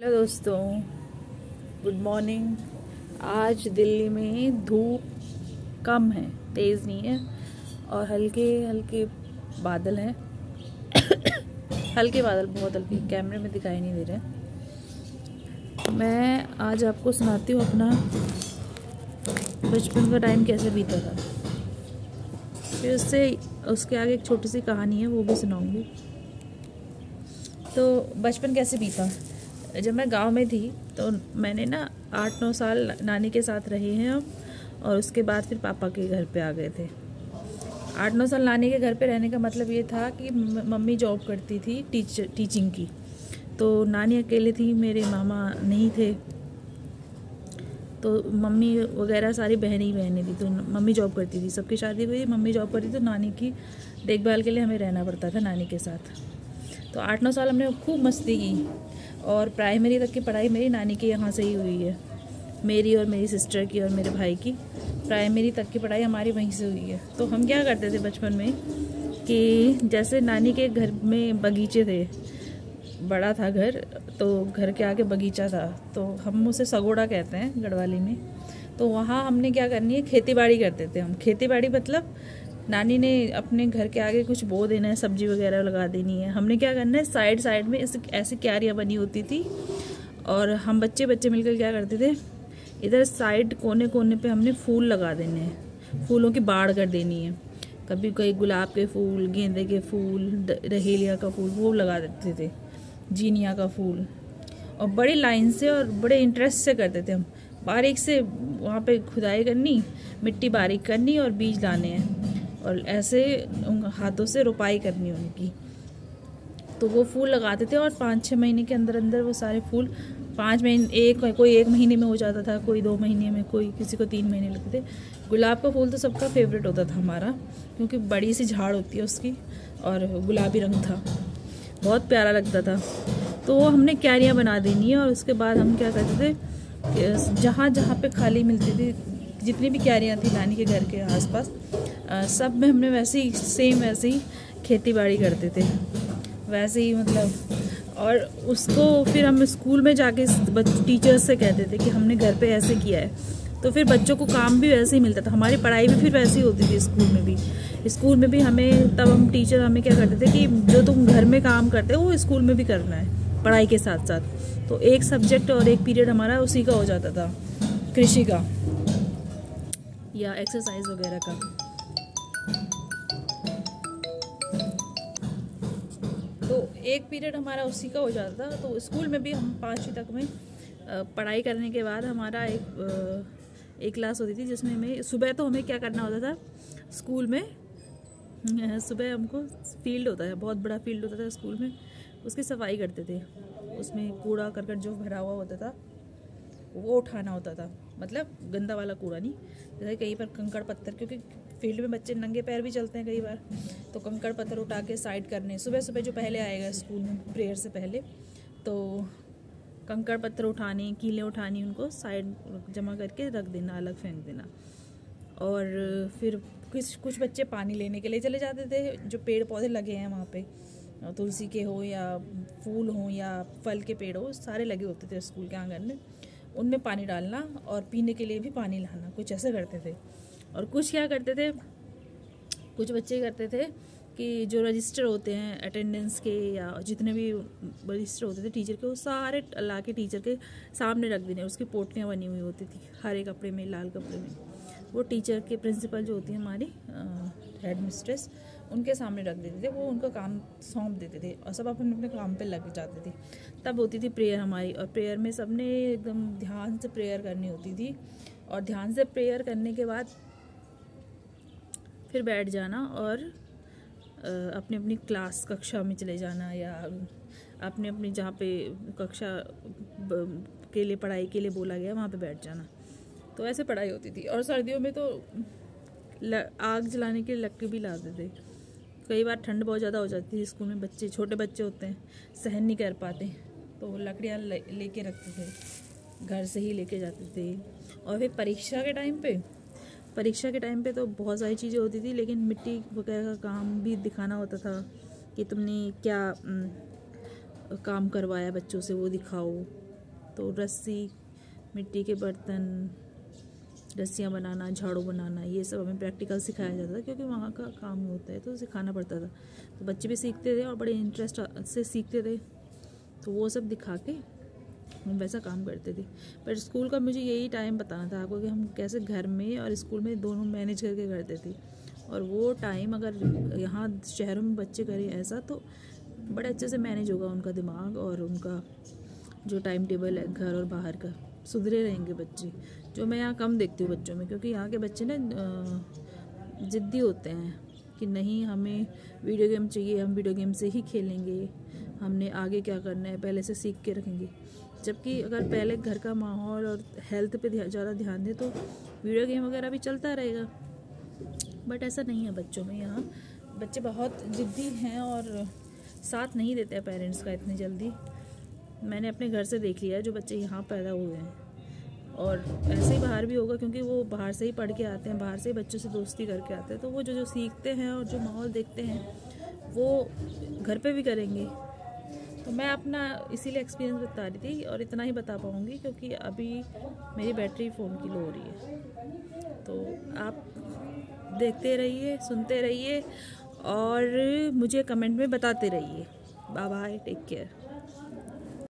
Hello दोस्तों, good morning. आज दिल्ली में धूप कम है, तेज़ नहीं है और हल्के हल्के बादल हैं। हल्के बादल, बहुत हल्के, कैमरे में दिखाई नहीं दे रहे। मैं आज आपको सुनाती हूँ अपना बचपन का टाइम कैसे बीता था। फिर उसके आगे एक छोटी सी कहानी है, वो भी सुनाऊंगी। तो बचपन कैसे बीता, जब मैं गांव में थी तो मैंने ना 8-9 साल नानी के साथ रहे हैं हम, और उसके बाद फिर पापा के घर पे आ गए थे। 8-9 साल नानी के घर पे रहने का मतलब ये था कि मम्मी जॉब करती थी टीचिंग की, तो नानी अकेले थी, मेरे मामा नहीं थे, तो मम्मी वगैरह सारी बहनें थी। तो मम्मी जॉब करती थी, सबकी शादी हुई, मम्मी जॉब करती थी, तो नानी की देखभाल के लिए हमें रहना पड़ता था नानी के साथ। तो 8-9 साल हमने खूब मस्ती की, और प्राइमरी तक की पढ़ाई मेरी नानी के यहाँ से ही हुई है। मेरी और मेरी सिस्टर की और मेरे भाई की प्राइमरी तक की पढ़ाई हमारी वहीं से हुई है। तो हम क्या करते थे बचपन में कि जैसे नानी के घर में बगीचे थे, बड़ा था घर, तो घर के आगे बगीचा था, तो हम उसे सगोड़ा कहते हैं गढ़वाली में। तो वहाँ हमने क्या करनी है, खेती बाड़ी करते थे हम। खेती बाड़ी मतलब नानी ने अपने घर के आगे कुछ बो देना है, सब्जी वगैरह लगा देनी है। हमने क्या करना है, साइड साइड में ऐसी क्यारियाँ बनी होती थी, और हम बच्चे मिलकर क्या करते थे, इधर साइड कोने कोने पे हमने फूल लगा देने हैं, फूलों की बाड़ कर देनी है। कभी कोई गुलाब के फूल, गेंदे के फूल, रहेलिया का फूल, वो लगा देते थे, जीनिया का फूल, और बड़ी लाइन से और बड़े इंटरेस्ट से करते थे हम। बारीक से वहाँ पे खुदाई करनी, मिट्टी बारीक करनी और बीज लाने हैं, और ऐसे हाथों से रोपाई करनी उनकी। तो वो फूल लगाते थे, और 5-6 महीने के अंदर अंदर वो सारे फूल, 5 महीने, कोई 1 महीने में हो जाता था, कोई 2 महीने में, कोई किसी को 3 महीने लगते थे। गुलाब का फूल तो सबका फेवरेट होता था हमारा, क्योंकि बड़ी सी झाड़ होती है उसकी, और गुलाबी रंग था, बहुत प्यारा लगता था। तो वो हमने क्यारियाँ बना देनी है, और उसके बाद हम क्या करते थे, जहाँ जहाँ पे खाली मिलती थी, जितनी भी क्यारियाँ थी नानी के घर के आसपास, सब में हमने वैसे ही खेती बाड़ी करते थे, वैसे ही मतलब। और उसको फिर हम स्कूल में जाके टीचर्स से कहते थे कि हमने घर पे ऐसे किया है, तो फिर बच्चों को काम भी वैसे ही मिलता था, हमारी पढ़ाई भी फिर वैसी ही होती थी। स्कूल में भी हमें, तब हम टीचर हमें क्या करते थे कि जो तुम घर में काम करते हो वो स्कूल में भी करना है, पढ़ाई के साथ साथ। तो एक सब्जेक्ट और एक पीरियड हमारा उसी का हो जाता था, कृषि का या एक्सरसाइज वगैरह का। तो एक पीरियड हमारा उसी का हो जाता था। तो स्कूल में भी हम 5वीं तक में पढ़ाई करने के बाद हमारा एक क्लास होती थी, जिसमें हमें सुबह, तो हमें क्या करना होता था स्कूल में, सुबह हमको फील्ड होता है, बहुत बड़ा फील्ड होता था स्कूल में, उसकी सफाई करते थे। उसमें कूड़ा करकट जो भरा हुआ होता था वो उठाना होता था, मतलब गंदा वाला कूड़ा नहीं, जैसे कई बार कंकड़ पत्थर, क्योंकि फील्ड में बच्चे नंगे पैर भी चलते हैं कई बार, तो कंकड़ पत्थर उठा के साइड करने, सुबह सुबह जो पहले आएगा स्कूल में प्रेयर से पहले, तो कंकड़ पत्थर उठाने, कीलें उठानी, उनको साइड जमा करके रख देना, अलग फेंक देना। और फिर कुछ बच्चे पानी लेने के लिए चले जाते थे, जो पेड़ पौधे लगे हैं वहाँ पे, तुलसी के हो या फूल हो या फल के पेड़ हो, सारे लगे होते थे स्कूल के आंगन में, उनमें पानी डालना और पीने के लिए भी पानी लाना, कुछ ऐसे करते थे। और कुछ क्या करते थे, कुछ बच्चे करते थे कि जो रजिस्टर होते हैं अटेंडेंस के, या जितने भी रजिस्टर होते थे टीचर के, वो सारे ला के टीचर के सामने रख देने। उसकी पोटलियाँ बनी हुई होती थी, हरे कपड़े में, लाल कपड़े में, वो टीचर के, प्रिंसिपल जो होती है हमारी हेड मिस्ट्रेस, उनके सामने रख देते थे। वो उनका काम सौंप देते थे, और सब अपने अपने काम पे लग जाते थे। तब होती थी प्रेयर हमारी, और प्रेयर में सबने एकदम ध्यान से प्रेयर करनी होती थी, और ध्यान से प्रेयर करने के बाद फिर बैठ जाना, और अपनी अपनी क्लास, कक्षा में चले जाना, या अपने अपनी जहाँ पे कक्षा के लिए, पढ़ाई के लिए बोला गया, वहाँ पे बैठ जाना। तो ऐसे पढ़ाई होती थी। और सर्दियों में तो आग जलाने के लिए लकड़ी भी लाते थे। कई बार ठंड बहुत ज़्यादा हो जाती थी स्कूल में, बच्चे, छोटे बच्चे होते हैं, सहन नहीं कर पाते, तो लकड़ियाँ लेके रखते थे, घर से ही लेके जाते थे। और फिर परीक्षा के टाइम पे तो बहुत सारी चीज़ें होती थी, लेकिन मिट्टी वगैरह का काम भी दिखाना होता था कि तुमने क्या काम करवाया बच्चों से, वो दिखाओ। तो रस्सी, मिट्टी के बर्तन, रस्सियाँ बनाना, झाड़ू बनाना, ये सब हमें प्रैक्टिकल सिखाया जाता था क्योंकि वहाँ का काम होता है तो सिखाना पड़ता था। तो बच्चे भी सीखते थे और बड़े इंटरेस्ट से सीखते थे, तो वो सब दिखा के हम वैसा काम करते थे। पर स्कूल का मुझे यही टाइम बताना था आपको कि हम कैसे घर में और स्कूल में दोनों मैनेज करके करते थे। और वो टाइम अगर यहाँ शहरों में बच्चे करें ऐसा तो बड़े अच्छे से मैनेज होगा उनका दिमाग, और उनका जो टाइम टेबल है घर और बाहर का, सुधरे रहेंगे बच्चे, जो मैं यहाँ कम देखती हूँ बच्चों में। क्योंकि यहाँ के बच्चे ना ज़िद्दी होते हैं कि नहीं हमें वीडियो गेम चाहिए, हम वीडियो गेम से ही खेलेंगे, हमने आगे क्या करना है पहले से सीख के रखेंगे। जबकि अगर पहले घर का माहौल और हेल्थ पे ज़्यादा ध्यान दें तो वीडियो गेम वगैरह भी चलता रहेगा। बट ऐसा नहीं है बच्चों में। यहाँ बच्चे बहुत ज़िद्दी हैं और साथ नहीं देते हैं पेरेंट्स का इतनी जल्दी। मैंने अपने घर से देख लिया है जो बच्चे यहाँ पैदा हुए हैं, और ऐसे ही बाहर भी होगा क्योंकि वो बाहर से ही पढ़ के आते हैं, बाहर से ही बच्चों से दोस्ती करके आते हैं, तो वो जो सीखते हैं और जो माहौल देखते हैं वो घर पे भी करेंगे। तो मैं अपना इसीलिए एक्सपीरियंस बता रही थी, और इतना ही बता पाऊँगी क्योंकि अभी मेरी बैटरी फ़ोन की लो हो रही है। तो आप देखते रहिए, सुनते रहिए और मुझे कमेंट में बताते रहिए। Bye bye, take care.